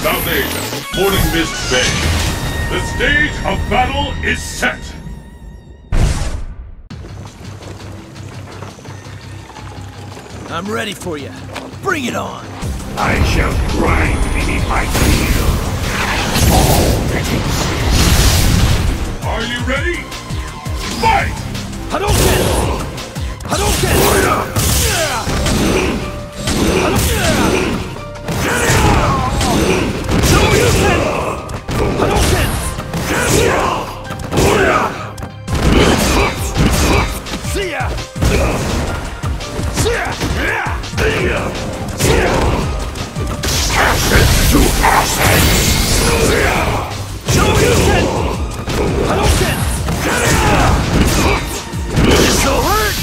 Foundation, Morning Mist Bay. The stage of battle is set! I'm ready for you. Bring it on! I shall grind beneath my heel. All that exists. Are you ready? Fight! Hadouken! Hadouken! Shoryuken! Hadouken! See ya! Acid to acid! Shoryuken! Hadouken! This'll hurt!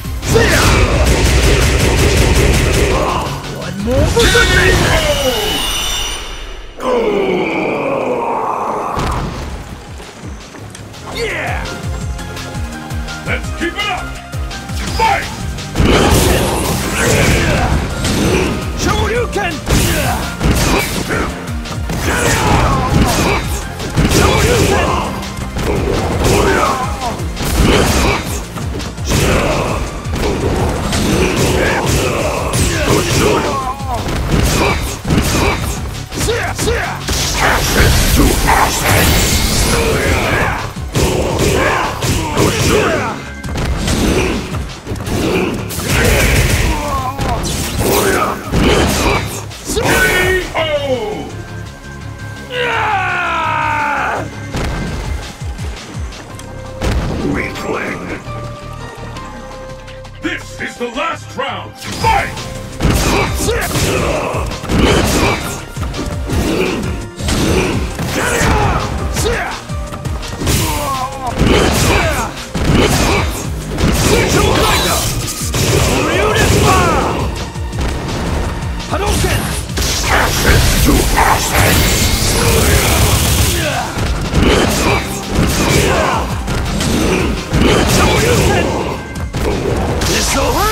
One more for the Yeah! Let's keep it up! Fight! Shoryuken! Shoryuken! Acid to acid! Weakling! This is the last round! Fight! Hadouken! Acid to acid! Shoryuken! This'll hurt!